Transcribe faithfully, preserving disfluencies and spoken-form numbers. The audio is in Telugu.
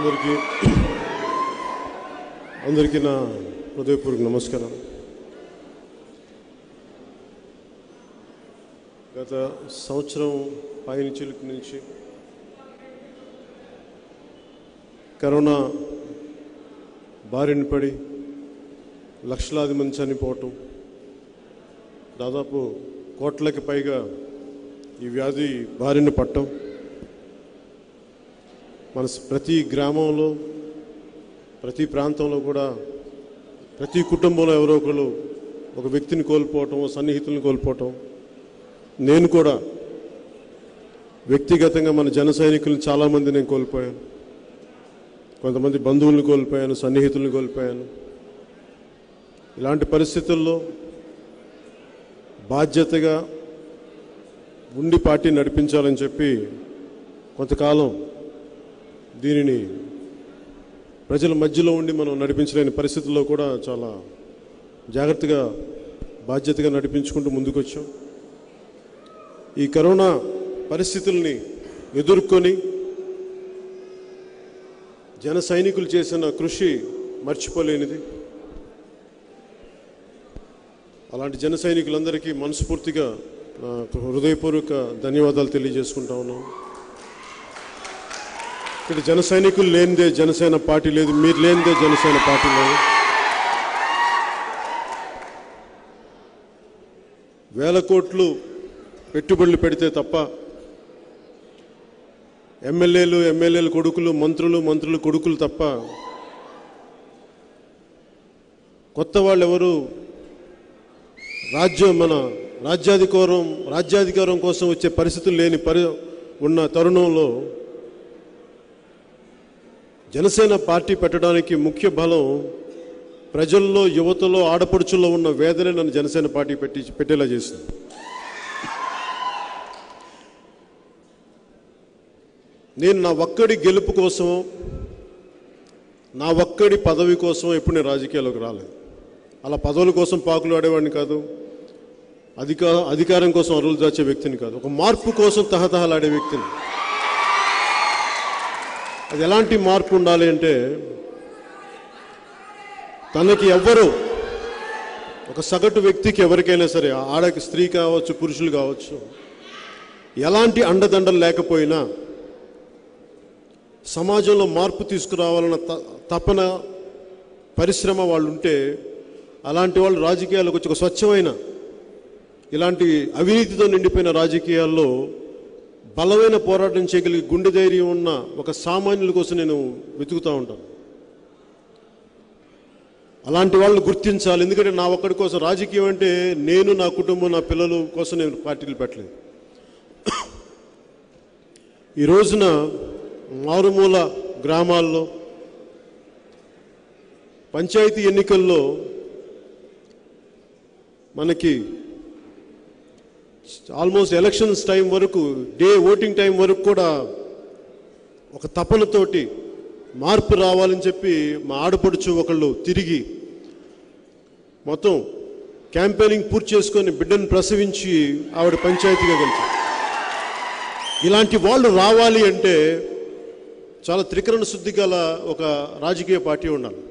అందరికీ అందరికీ నా హృదయపూర్వక నమస్కారం. గత సంవత్సరం పైనుంచి నుంచి కరోనా బారిన పడి లక్షలాది మంది చనిపోవటం, దాదాపు కోట్లకి పైగా ఈ వ్యాధి బారిన పట్టడం, మన ప్రతి గ్రామంలో ప్రతి ప్రాంతంలో కూడా ప్రతి కుటుంబంలో ఎవరో ఒకరు ఒక వ్యక్తిని కోల్పోవటం, సన్నిహితులను కోల్పోవటం. నేను కూడా వ్యక్తిగతంగా మన జన సైనికులను చాలామంది నేను కోల్పోయాను. కొంతమంది బంధువులను కోల్పోయాను, సన్నిహితులను కోల్పోయాను. ఇలాంటి పరిస్థితుల్లో బాధ్యతగా ఉండి పార్టీ నడిపించాలని చెప్పి కొంతకాలం దీనిని ప్రజల మధ్యలో ఉండి మనం నడిపించలేని పరిస్థితుల్లో కూడా చాలా జాగ్రత్తగా బాధ్యతగా నడిపించుకుంటూ ముందుకొచ్చాం. ఈ కరోనా పరిస్థితుల్ని ఎదుర్కొని జన సైనికులు చేసిన కృషి మర్చిపోలేనిది. అలాంటి జన సైనికులందరికీ మనస్ఫూర్తిగా హృదయపూర్వక ధన్యవాదాలు తెలియజేసుకుంటా ఉన్నాను. ఇక్కడ జన సైనికులు లేనిదే జనసేన పార్టీ లేదు, మీరు లేనిదే జనసేన పార్టీ లేదు. వేల కోట్లు పెట్టుబడులు పెడితే తప్ప ఎమ్మెల్యేలు ఎమ్మెల్యేల కొడుకులు, మంత్రులు మంత్రుల కొడుకులు తప్ప కొత్త వాళ్ళు ఎవరు రాజ్యం మన రాజ్యాధికారం రాజ్యాధికారం కోసం వచ్చే పరిస్థితులు లేని పరి ఉన్న తరుణంలో జనసేన పార్టీ పెట్టడానికి ముఖ్య బలం ప్రజల్లో, యువతలో, ఆడపడుచుల్లో ఉన్న వేదనే నన్ను జనసేన పార్టీ పెట్టి పెట్టేలా చేసింది. నేను నా ఒక్కడి గెలుపు కోసం, నా ఒక్కడి పదవి కోసం ఎప్పుడు నేను రాజకీయాల్లోకి రాలేదు. అలా పదవుల కోసం పాకులు ఆడేవాడిని కాదు, అధికా అధికారం కోసం అరువులు దాచే వ్యక్తిని కాదు. ఒక మార్పు కోసం తహతహలాడే వ్యక్తిని. అది ఎలాంటి మార్పు ఉండాలి అంటే, తనకి ఎవ్వరు ఒక సగటు వ్యక్తికి ఎవరికైనా సరే, ఆడకి స్త్రీ కావచ్చు, పురుషులు కావచ్చు, ఎలాంటి అండదండలు లేకపోయినా సమాజంలో మార్పు తీసుకురావాలన్న తపన, పరిశ్రమ వాళ్ళు ఉంటే అలాంటి వాళ్ళు రాజకీయాలకు వచ్చి ఒక స్వచ్ఛమైన, ఇలాంటి అవినీతితో నిండిపోయిన రాజకీయాల్లో బలమైన పోరాటం చేయగలిగే గుండె ధైర్యం ఉన్న ఒక సామాన్యుల కోసం నేను వెతుకుతూ ఉంటాను. అలాంటి వాళ్ళని గుర్తించాలి. ఎందుకంటే నా ఒక్కడి కోసం రాజకీయం అంటే నేను, నా కుటుంబం, నా పిల్లల కోసం నేను పార్టీలు పెట్టలేదు. ఈ రోజున మారుమూల గ్రామాల్లో పంచాయతీ ఎన్నికల్లో మనకి ఆల్మోస్ట్ ఎలక్షన్స్ టైం వరకు, డే ఓటింగ్ టైం వరకు కూడా ఒక తపనతోటి మార్పు రావాలని చెప్పి మా ఆడపడుచు ఒకళ్ళు తిరిగి మొత్తం క్యాంపెయినింగ్ పూర్తి చేసుకొని బిడ్డను ప్రసవించి ఆవిడ పంచాయతీగా గెలిచారు. ఇలాంటి వాళ్ళు రావాలి అంటే చాలా త్రికరణ శుద్ధి గల ఒక రాజకీయ పార్టీ ఉండాలి.